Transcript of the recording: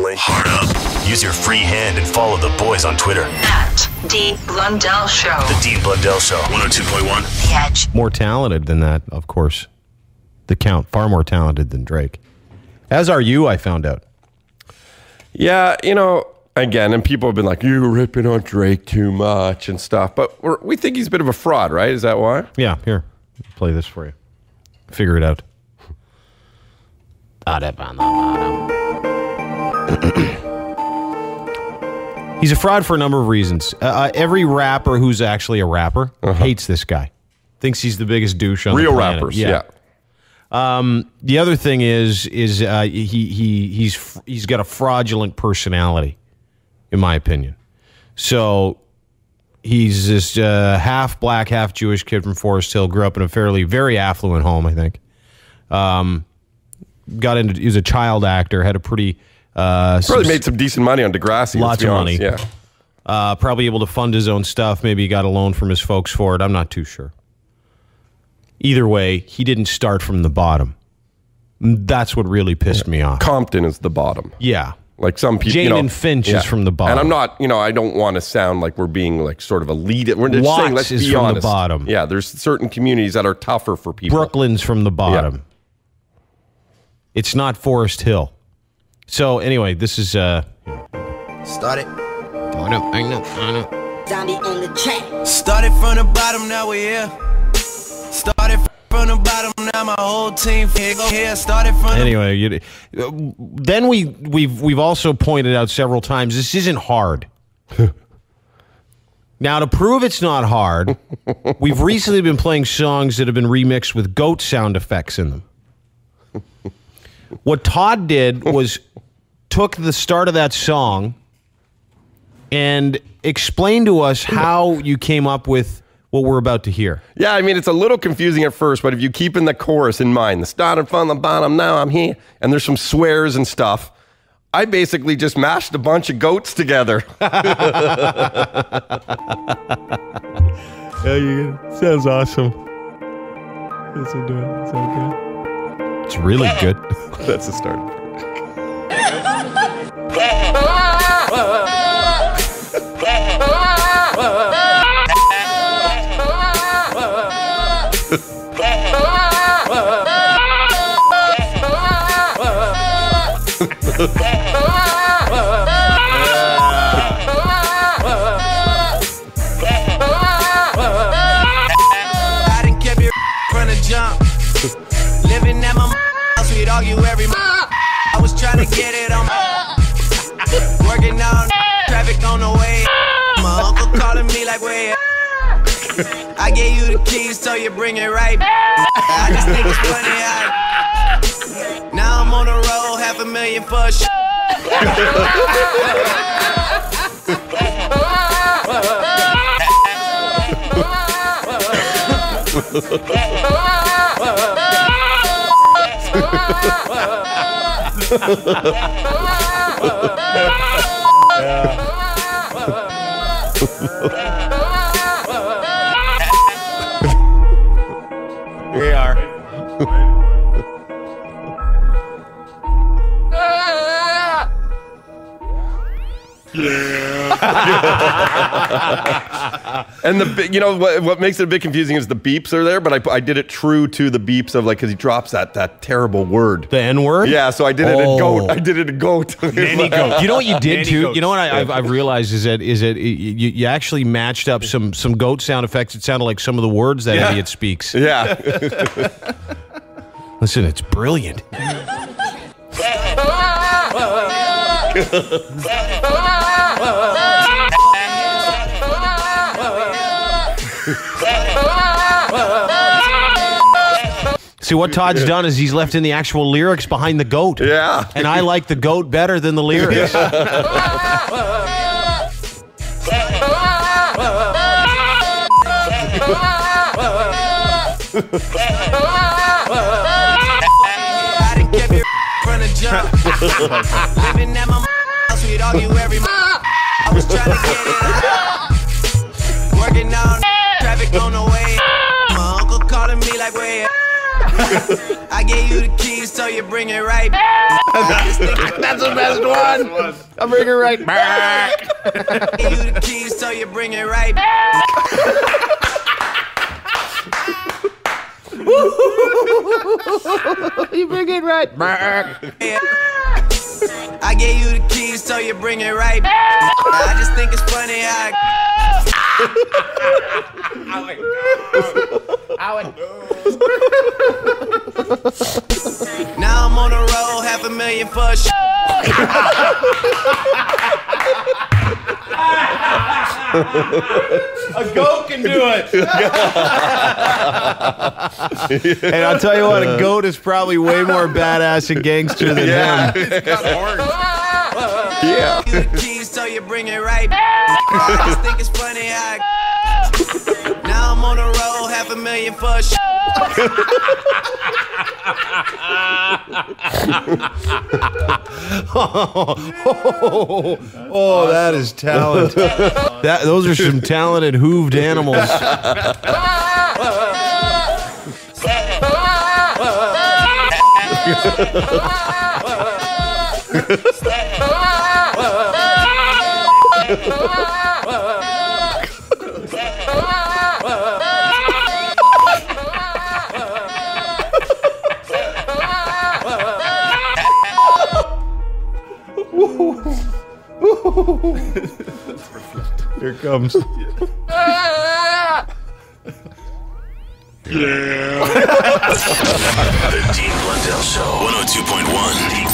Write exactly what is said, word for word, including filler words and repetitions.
family. Hard up. Use your free hand and follow the boys on Twitter. At Dean Blundell Show. The Dean Blundell Show. one oh two point one. The Edge. More talented than that, of course. The Count. Far more talented than Drake. As are you, I found out. Yeah, you know, again, and people have been like, you're ripping on Drake too much and stuff. But we're, we think he's a bit of a fraud, right? Is that why? Yeah, here. Play this for you. Figure it out. He's a fraud for a number of reasons. Uh, every rapper who's actually a rapper uh-huh. hates this guy. Thinks he's the biggest douche on Real the planet. rappers, yeah. yeah. Um, the other thing is, is uh, he he he's he's got a fraudulent personality, in my opinion. So he's this uh, half black, half Jewish kid from Forest Hill. Grew up in a fairly very affluent home, I think. Um, got into he was a child actor. Had a pretty uh, probably some, made some decent money on Degrassi. Lots of honest. money. Yeah. Uh, probably able to fund his own stuff. Maybe he got a loan from his folks for it. I'm not too sure. Either way, he didn't start from the bottom. That's what really pissed yeah. me off. Compton is the bottom. Yeah. Like some people, Jane you know, and Finch yeah. is from the bottom. And I'm not, you know, I don't want to sound like we're being like sort of a lead. We're just Watts saying, let's is be from honest. the bottom. Yeah, there's certain communities that are tougher for people. Brooklyn's from the bottom. Yeah. It's not Forest Hill. So anyway, this is uh Started. I know, I know, I know. Donnie on the track. Started from the bottom, now we're here. Started from the bottom, now my whole team here. Started from anyway. You, then we we've we've also pointed out several times this isn't hard. Now to prove it's not hard, we've recently been playing songs that have been remixed with goat sound effects in them. What Todd did was took the start of that song and explained to us how you came up with what we're about to hear. Yeah, I mean, it's a little confusing at first, but if you keep in the chorus in mind, the started from the bottom, now I'm here, and there's some swears and stuff, I basically just mashed a bunch of goats together. Yeah, you sounds awesome. It's okay. It's really good. That's the start. I done kept it from the jump. Living at my house, we'd argue every month. I was trying to get it on my working on traffic on the way. My uncle calling me like, wait. I gave you the keys, so you bring it right back. I just think it's funny how now I'm on the road, half a million for a sh- Here we are. And the you know what, what makes it a bit confusing is the beeps are there, but I, I did it true to the beeps of like because he drops that that terrible word, the N word. Yeah, so I did it oh. in goat. I did it in goat. Nanny goat. You know what you did Nanny too. goats. You know what I, I've, I've realized is that is that you, you actually matched up some some goat sound effects. It sounded like some of the words that Yeah. idiot speaks. Yeah. Listen, it's brilliant. See, what Todd's done is he's left in the actual lyrics behind the goat. Yeah. And I like the goat better than the lyrics. I done kept it from the jump. Living at my house, we'd argue every month. I was trying to get it on. Working on traffic on the way. My uncle calling me like, wait. I gave you the keys, so you bring it right back. That's the best one. I'll bring it right back. I gave you the keys, so you bring it right back. You bring it right back. I gave you the keys, so you bring it right back. I just think it's funny how I... Now I'm on the road, half a million for a sh- A goat can do it. And I'll tell you what, a goat is probably way more badass and gangster than Yeah. him. It's got horns. Yeah. You the keys, so you bring it right back. I just think it's funny how I... Now I'm on the road, half a million for a sh- oh, oh, oh, that is talent. That those are some talented hooved animals. Here it comes. The Dean Blundell Show. one oh two point one